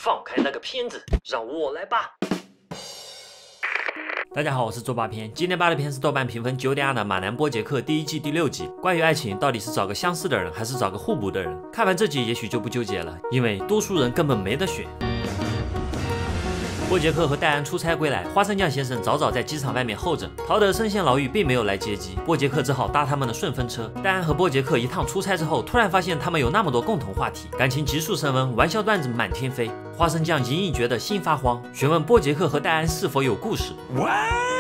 放开那个片子，让我来吧。大家好，我是周八片。今天扒的片是豆瓣评分9.2的《马男波杰克》第1季第6集。关于爱情，到底是找个相似的人，还是找个互补的人？看完这集也许就不纠结了，因为多数人根本没得选。波杰克和戴安出差归来，花生酱先生早早在机场外面候着。陶德身陷牢狱，并没有来接机，波杰克只好搭他们的顺风车。戴安和波杰克一趟出差之后，突然发现他们有那么多共同话题，感情急速升温，玩笑段子满天飞。花生酱隐隐觉得心发慌，询问波杰克和戴安是否有故事。 What?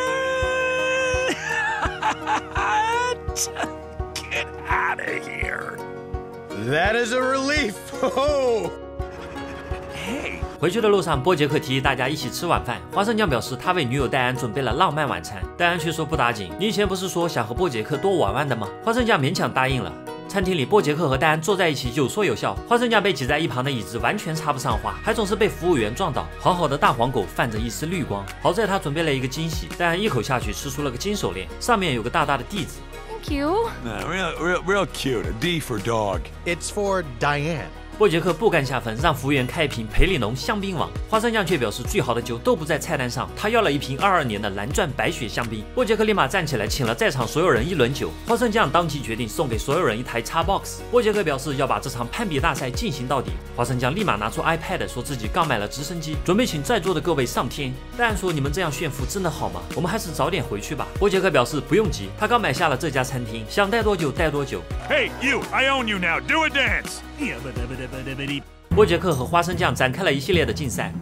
Get out of here. That is a relief. Oh. Hey. 回去的路上，波杰克提议大家一起吃晚饭。花生酱表示他为女友戴安准备了浪漫晚餐，戴安却说不打紧，你以前不是说想和波杰克多玩玩的吗？花生酱勉强答应了。餐厅里，波杰克和戴安坐在一起，有说有笑。花生酱被挤在一旁的椅子完全插不上话，还总是被服务员撞倒。好好的大黄狗泛着一丝绿光，好在他准备了一个惊喜。戴安一口下去吃出了个金手链，上面有个大大的D字。 Thank you. No, real cute. A D for dog. It's for Diane. 波杰克不甘下风，让服务员开一瓶培里浓香槟王。花生酱却表示最好的酒都不在菜单上，他要了一瓶22年的蓝钻白雪香槟。波杰克立马站起来，请了在场所有人一轮酒。花生酱当即决定送给所有人一台 Xbox。波杰克表示要把这场攀比大赛进行到底。花生酱立马拿出 iPad， 说自己刚买了直升机，准备请在座的各位上天。戴安说：“你们这样炫富真的好吗？我们还是早点回去吧。”波杰克表示不用急，他刚买下了这家餐厅，想带多久带多久。 Hey, you! I own you now. Do a dance. 波杰克和花生酱展开了一系列的竞赛。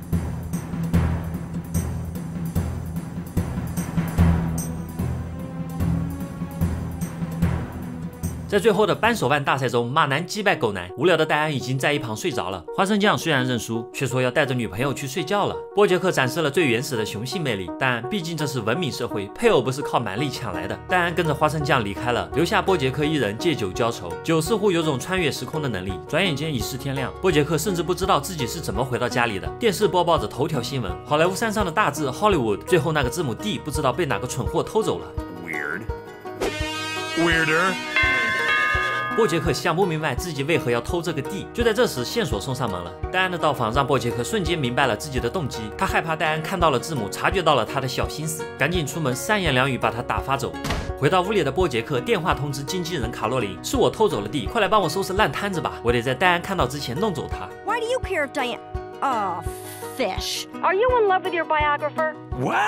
在最后的扳手腕大赛中，马男击败狗男，无聊的戴安已经在一旁睡着了。花生酱虽然认输，却说要带着女朋友去睡觉了。波杰克展示了最原始的雄性魅力，但毕竟这是文明社会，配偶不是靠蛮力抢来的。戴安跟着花生酱离开了，留下波杰克一人借酒浇愁。酒似乎有种穿越时空的能力，转眼间已是天亮。波杰克甚至不知道自己是怎么回到家里的。电视播报着头条新闻，好莱坞山上的大字 Hollywood， 最后那个字母 D 不知道被哪个蠢货偷走了。 Weirder. 波杰克想不明白自己为何要偷这个地。就在这时，线索送上门了。戴安的到访让波杰克瞬间明白了自己的动机。他害怕戴安看到了字母，察觉到了他的小心思，赶紧出门三言两语把他打发走。回到屋里的波杰克电话通知经纪人卡洛琳，是我偷走了地，快来帮我收拾烂摊子吧！我得在戴安看到之前弄走他。 Why do you care if Diane? Oh, fish. Are you in love with your biographer? What?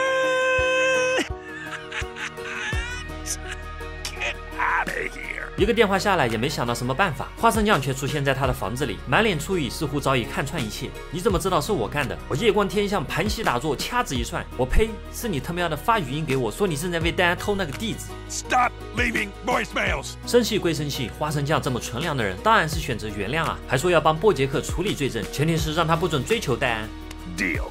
Get out of here. 一个电话下来，也没想到什么办法。花生酱却出现在他的房子里，满脸醋意，似乎早已看穿一切。你怎么知道是我干的？我夜观天象，盘膝打坐，掐指一算，我呸！是你他喵的发语音给我说你正在为戴安偷那个地址。 Stop leaving voicemails. 生气归生气，花生酱这么纯良的人，当然是选择原谅啊，还说要帮波杰克处理罪证，前提是让他不准追求戴安。 Deal.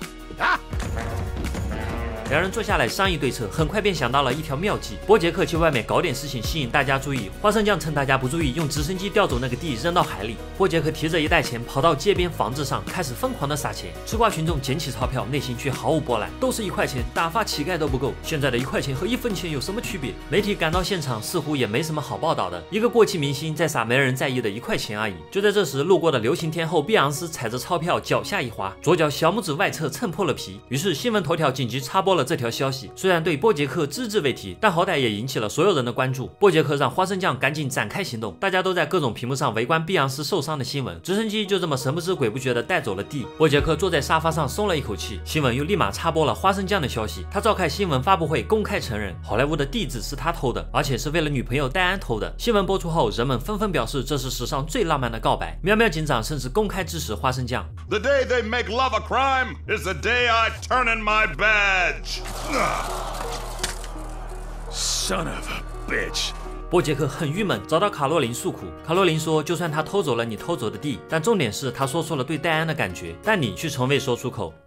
两人坐下来商议对策，很快便想到了一条妙计。波杰克去外面搞点事情吸引大家注意，花生酱趁大家不注意，用直升机调走那个地扔到海里。波杰克提着一袋钱跑到街边房子上，开始疯狂的撒钱。吃瓜群众捡起钞票，内心却毫无波澜，都是1块钱，打发乞丐都不够。现在的1块钱和1分钱有什么区别？媒体赶到现场，似乎也没什么好报道的，一个过气明星在撒没人在意的1块钱而已。就在这时，路过的流行天后碧昂斯踩着钞票脚下一滑，左脚小拇指外侧蹭破了皮。于是新闻头条紧急插播了这条消息。虽然对波杰克只字未提，但好歹也引起了所有人的关注。波杰克让花生酱赶紧展开行动，大家都在各种屏幕上围观碧昂斯受伤的新闻。直升机就这么神不知鬼不觉地带走了地。波杰克坐在沙发上松了一口气。新闻又立马插播了花生酱的消息，他召开新闻发布会，公开承认好莱坞的地址是他偷的，而且是为了女朋友戴安偷的。新闻播出后，人们纷纷表示这是史上最浪漫的告白。喵喵警长甚至公开支持花生酱。 The day they make love a crime is the day I turn in my badge. Son of a bitch. 波杰克很郁闷，找到卡洛琳诉苦。卡洛琳说，就算他偷走了你偷走的地，但重点是他说出了对戴安的感觉，但你却从未说出口。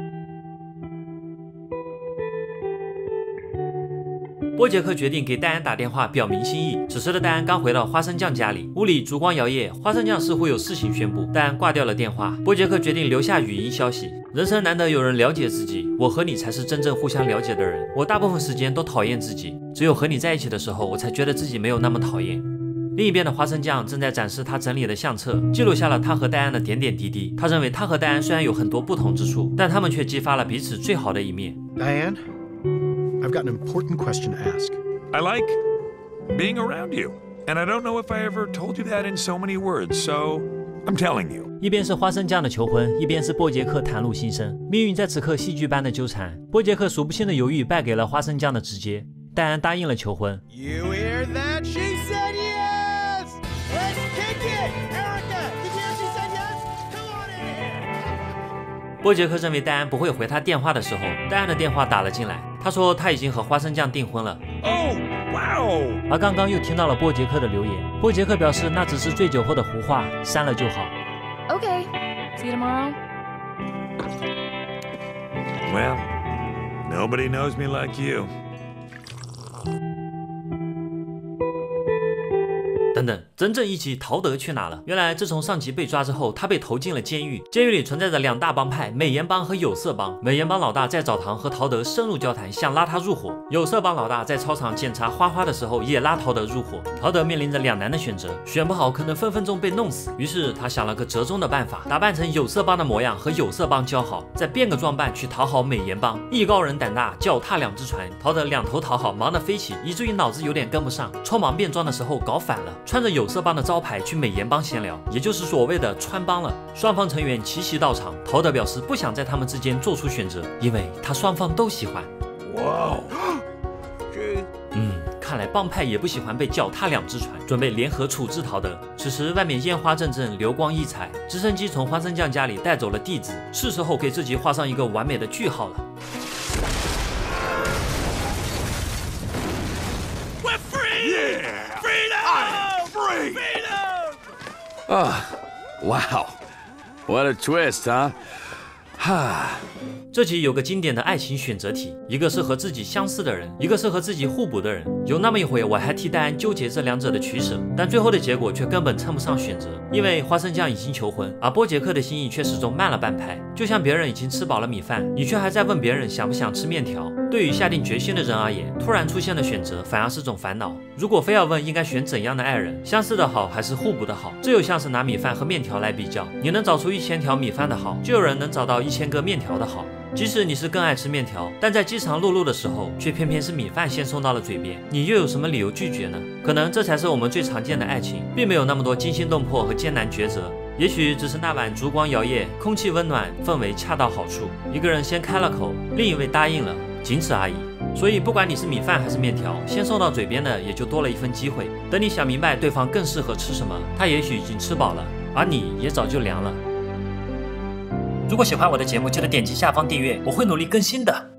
波杰克决定给戴安打电话表明心意。此时的戴安刚回到花生酱家里，屋里烛光摇曳，花生酱似乎有事情宣布。戴安挂掉了电话，波杰克决定留下语音消息。人生难得有人了解自己，我和你才是真正互相了解的人。我大部分时间都讨厌自己，只有和你在一起的时候，我才觉得自己没有那么讨厌。 另一边的花生酱正在展示他整理的相册，记录下了他和戴安的点点滴滴。他认为他和戴安虽然有很多不同之处，但他们却激发了彼此最好的一面。 Diane, I've got an important question to ask. I like being around you. And I don't know if I ever told you that in so many words, so I'm telling you. 一边是花生酱的求婚，一边是波杰克袒露心声。命运在此刻戏剧般的纠缠，波杰克数不清的犹豫败给了花生酱的直接。戴安答应了求婚。 You hear that? She said yes! Let's kick it! Erica, did you hear she said yes? Come on in here! 波杰克认为戴安不会回他电话的时候，戴安的电话打了进来。他说他已经和花生酱订婚了。 Oh, wow! 而刚刚又听到了波杰克的留言，波杰克表示那只是醉酒后的胡话，删了就好。 Okay. See you tomorrow. Well, nobody knows me like you. 等等，真正一集陶德去哪了？原来自从上集被抓之后，他被投进了监狱。监狱里存在着两大帮派，美颜帮和有色帮。美颜帮老大在澡堂和陶德深入交谈，想拉他入伙；有色帮老大在操场检查花花的时候，也拉陶德入伙。陶德面临着两难的选择，选不好可能分分钟被弄死。于是他想了个折中的办法，打扮成有色帮的模样和有色帮交好，再变个装扮去讨好美颜帮。艺高人胆大，脚踏两只船。陶德两头讨好，忙得飞起，以至于脑子有点跟不上，匆忙变装的时候搞反了。穿着有色帮的招牌去美颜帮闲聊，也就是所谓的穿帮了。双方成员齐齐到场，陶德表示不想在他们之间做出选择，因为他双方都喜欢。 Wow. 看来帮派也不喜欢被脚踏两只船，准备联合处置陶德。此时外面烟花阵阵，流光溢彩，直升机从花生酱家里带走了地址，是时候给自己画上一个完美的句号了。 We're free! Yeah! Freedom! Free! Freedom! Wow. What a twist, huh? 这集有个经典的爱情选择题，一个是和自己相似的人，一个是和自己互补的人。有那么一回，我还替戴安纠结这两者的取舍，但最后的结果却根本称不上选择，因为花生酱已经求婚，而波杰克的心意却始终慢了半拍。就像别人已经吃饱了米饭，你却还在问别人想不想吃面条。对于下定决心的人而言，突然出现的选择反而是种烦恼。如果非要问应该选怎样的爱人，相似的好还是互补的好，这又像是拿米饭和面条来比较。你能找出1000条米饭的好，就有人能找到1000个面条的好。即使你是更爱吃面条，但在饥肠辘辘的时候，却偏偏是米饭先送到了嘴边，你又有什么理由拒绝呢？可能这才是我们最常见的爱情，并没有那么多惊心动魄和艰难抉择，也许只是那晚烛光摇曳，空气温暖，氛围恰到好处，一个人先开了口，另一位答应了，仅此而已。所以不管你是米饭还是面条，先送到嘴边的也就多了一份机会。等你想明白对方更适合吃什么，他也许已经吃饱了，而你也早就凉了。如果喜欢我的节目，记得点击下方订阅，我会努力更新的。